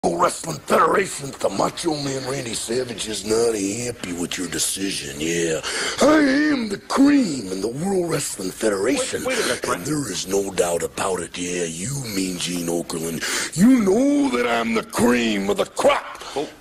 Wrestling Federation, the Macho Man Randy Savage is not happy with your decision, yeah. I am the cream in the World Wrestling Federation. Wait a minute, and there is no doubt about it, yeah. You mean Gene Okerlund. You know that I'm the cream of the crop. Oh.